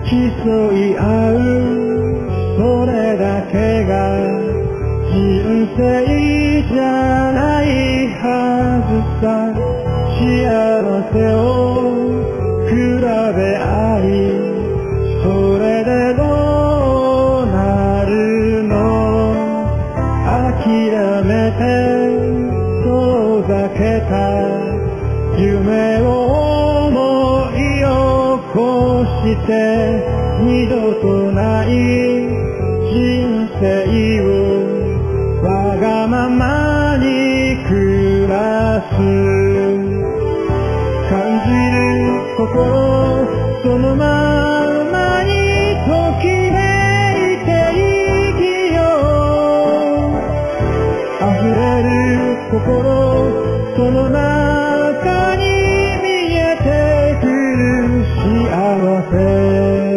競い合うそれだけが人生じゃないはずさ。幸せを比べ合い、それでどうなるの。諦めて遠ざけた夢を思い起こして、二度とない人生をわがままに暮らす。感じる心そのままにときめいて生きよう。溢れる心その中に見えてくる幸せ。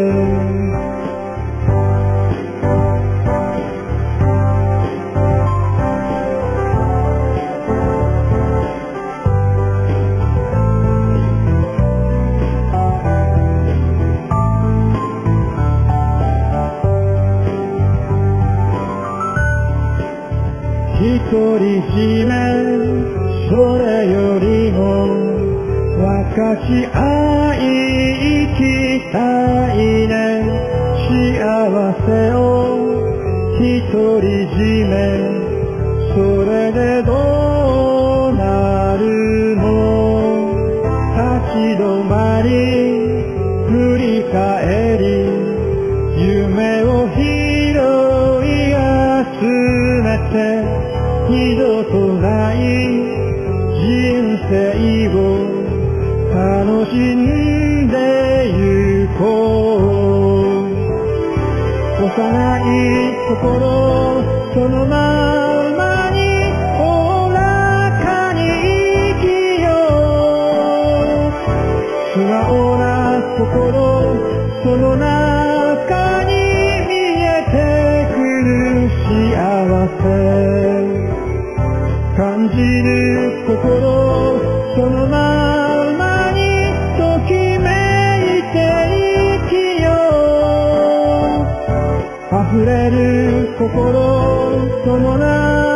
独り占めそれよりも分かち合い生きたいね。幸せを独り占めそれでどうなるの。立ち止まり振り返り夢を拾い集めて、二度とない人生を楽しんでゆこう。幼い心そのままにおおらかに生きよう。素直な心その中に見えてくる幸せ。感じる心そのままにときめいて生きよう。溢れる心その中